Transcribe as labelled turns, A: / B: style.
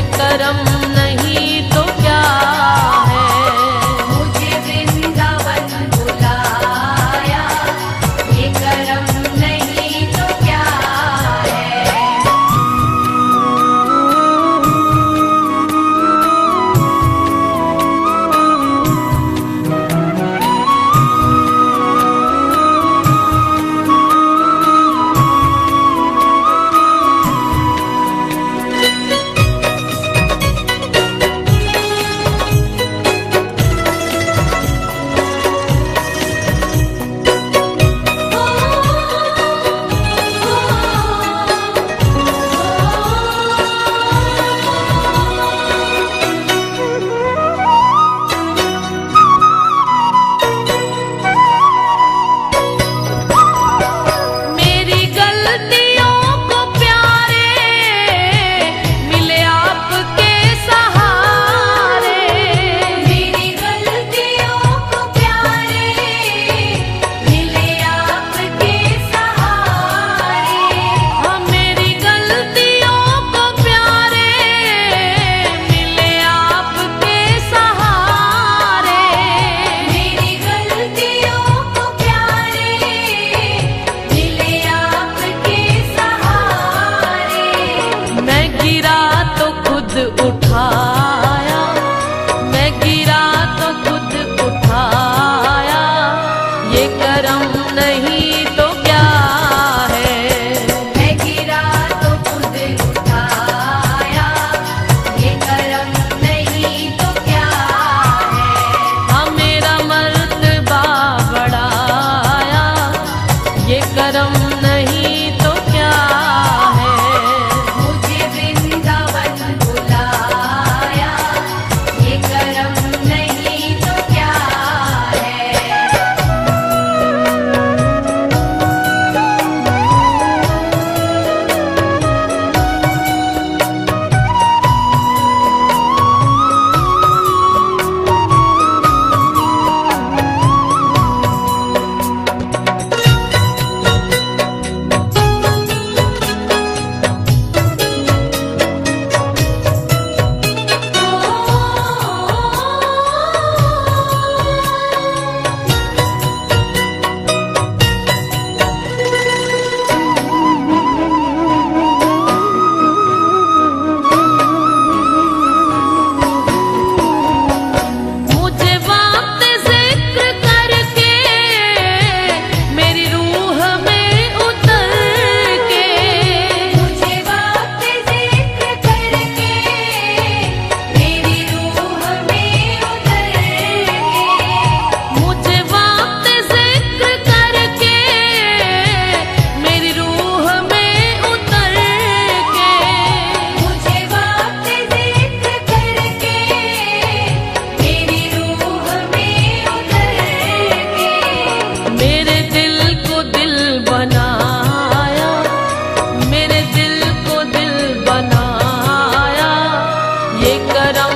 A: करम नहीं तो क्या है।
B: मुझे वृंदावन बुलाया, ये करम नहीं तो क्या है।
A: मेरी गलतियों को प्यारे मिले आपके सहारे।
B: मेरी गलतियों को प्यारे मिले आपके सहारे।
A: हाँ, मेरी गलतियों को प्यारे मिले आपके सहारे।
B: मेरी गलतियों को प्यारे मिले आपके सहारे।
A: मैं गिरा तो खुद उठाया, मैं गिरा तो खुद उठाया, ये करम नहीं तो क्या है।
B: मैं गिरा तो खुद उठाया, ये करम नहीं तो क्या है।
A: हाँ, मेरा मर्तबा बढ़ाया, ये करम नहीं तो क्या है।
B: मुझे वृंदावन बुलाया, ये करम नहीं तो क्या है।
A: मुझे वक्त जिक्र करके मेरी रूह में उतर के।
B: मुझे वक्त जिक्र करके मेरी रूह में उतर के।
A: मुझे वक्त जिक्र करके मेरी रूह में उतर के।
B: मुझे वक्त जिक्र करके मेरी रूह में उतर के।
A: मेरे दिल को दिल बनाया, मेरे दिल को दिल बनाया, ये करम